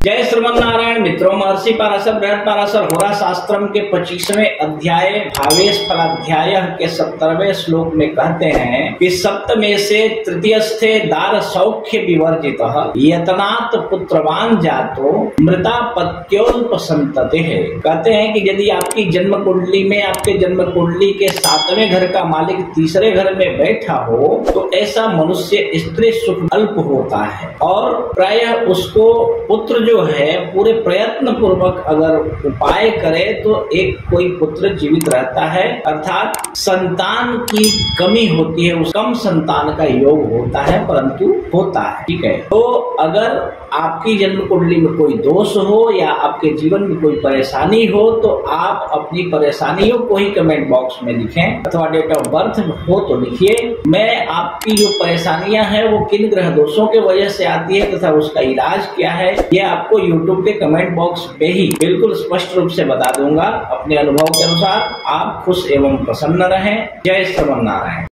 जय श्रीमन नारायण मित्रों, महर्षि पाराशर बृहद पाराशर होरा शास्त्रम के 25वें अध्याय भावेश फलाध्याय के 17वें श्लोक में कहते हैं कि सप्तमे से तृतीयस्थे दार सौख्य विवर्जित यतनात् पुत्रवान जातो मृता पत्योल्पसंतते है। कहते हैं कि यदि आपकी जन्म कुंडली में आपके जन्म कुंडली के 7वें घर का मालिक तीसरे घर में बैठा हो तो ऐसा मनुष्य स्त्री सुख अल्प होता है और प्रायः उसको पुत्र जो है पूरे प्रयत्न पूर्वक अगर उपाय करे तो एक कोई पुत्र जीवित रहता है, अर्थात संतान की कमी होती है, उस कम संतान का योग होता है परंतु होता है। ठीक है, तो अगर आपकी जन्म कुंडली में कोई दोष हो या आपके जीवन में कोई परेशानी हो तो आप अपनी परेशानियों को ही कमेंट बॉक्स में लिखें अथवा डेट ऑफ बर्थ हो तो लिखिए। मैं आपकी जो परेशानियां हैं वो किन ग्रह दोषों के वजह से आती है तथा उसका इलाज क्या है ये आपको यूट्यूब के कमेंट बॉक्स पे ही बिल्कुल स्पष्ट रूप से बता दूंगा। अपने अनुभव के अनुसार आप खुश एवं प्रसन्न रहें। जय श्रीमन नारायण।